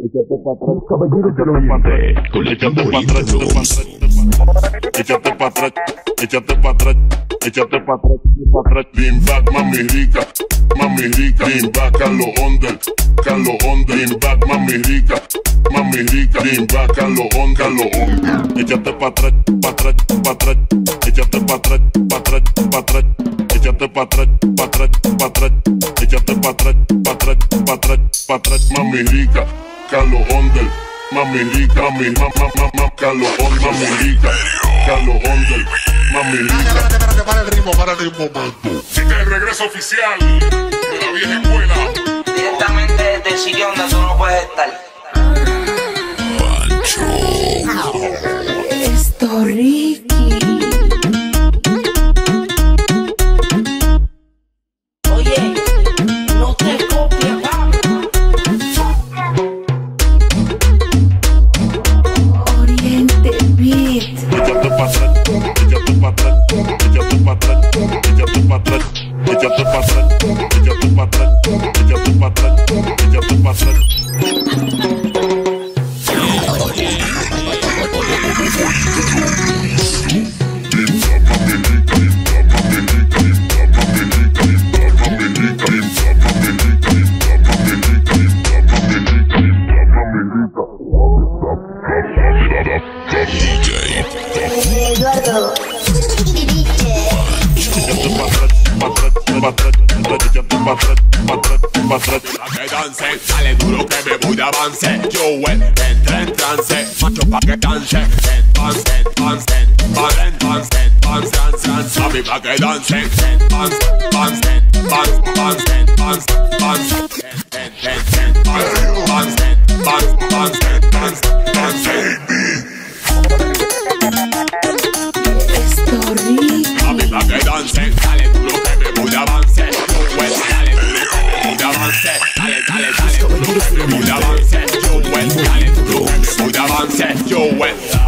échate pa' atrás, Caballeros del Oriente, con el tamborito. échate pa' atrás, échate pa' atrás, échate pa' atrás, pa' atrás. Lean back, mami rica, lean back, Carlos Onder, lean back, mami rica, lean back, Carlos Onder. Échate pa' atrás, pa' atrás, pa' atrás, échate pa' atrás, pa' atrás, pa' atrás, échate pa' atrás, pa' atrás, pa' atrás, échate pa' atrás, pa' atrás, pa' atrás, pa' atrás, mami rica, Carlos Onder. Mami rica, Carlos Onder, mami rica, Carlos Onder, mami rica. Espérate, para el ritmo, Chica, el regreso oficial de la vieja escuela. Directamente desde el sitio donde tú no puedes estar. Esto Ricky. Oye, no te copies, Oriente Beat. Échate pa' atrás, échate pa' atrás, échate pa' atrás, échate pa' atrás, échate pa' atrás, échate pa' atrás, échate pa' atrás, échate pa' atrás. Eduardo. Pa' que dance, dale duro que me voy de avance. Joel, entra en trance, macho pa' que dance. Dance, dance, dance, dance, dance, dance, dance. Mami pa' que dance. Dance, dance, dance, dance, dance, dance, dance, dance. Esto Ricky. Mami pa' que dance, dale duro que me voy de avance. Joel, dale duro que me voy de avance. Dale, dale, dale duro que me voy de avance. Joel, dale duro que me voy de avance. Joel.